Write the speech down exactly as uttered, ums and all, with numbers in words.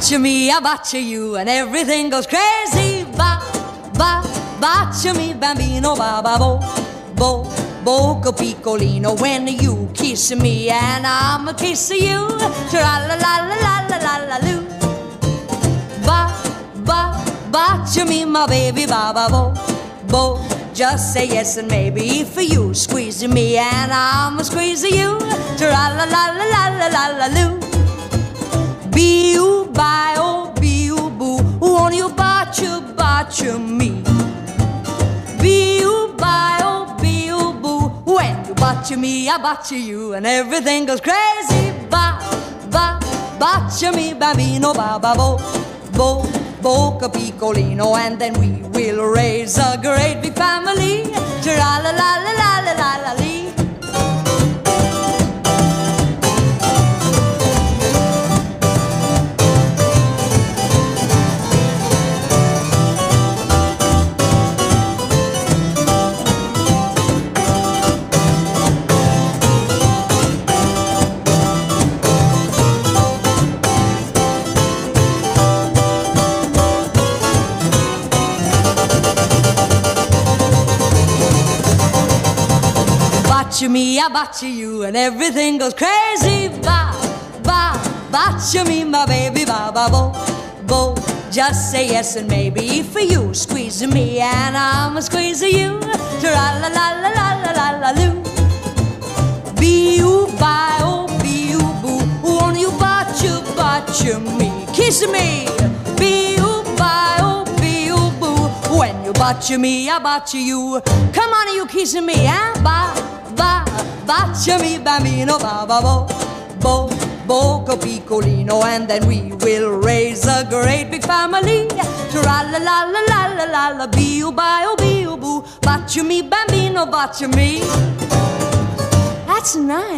Boccia me, I boccia you, and everything goes crazy. Ba, ba, boccia me, bambino, ba, ba, bo, bo, boco piccolino. When you kiss me, and I'm a kiss you. Tra la la la la la la la loo. Ba, ba, boccia me, my baby, ba, ba, bo, bo. Just say yes and maybe for you. Squeeze me, and I'm a squeeze you. Tra la la la la la la la loo. Be-oo, bye-oh, be-oo, boo. Won't you botcha, botcha me? Be-oo, bye-oh, be-oo, boo. When you botcha me, I botcha you, and everything goes crazy. Ba, ba, botcha me, bambino, ba, ba, bo, bo, boca piccolino. And then we will raise a great big family. Tra-la-la-la-la-la-la-la-lee. Boccia me, I boccia you, and everything goes crazy. Ba, ba, boccia me, my baby, ba, ba, bo, bo. Just say yes and maybe for you. Squeeze me, and I'm a squeeze you. Tra la la la la la la la loo. Be-oo, bye-oh, be-oo, boo. Won't you boccia, boccia me? Kiss me. Be-oo, bye-oh, be-oo, boo. When you boccia me, I boccia you. Come on, you kissing me, eh? Ba, ba, boccia me, bambino, ba, ba, bo, bo, boco piccolino. And then we will raise a great big family. Tra-la-la-la-la-la-la-la, be-oo, bye-oh, be-oo, boo. Boccia me, bambino, boccia me. That's nice.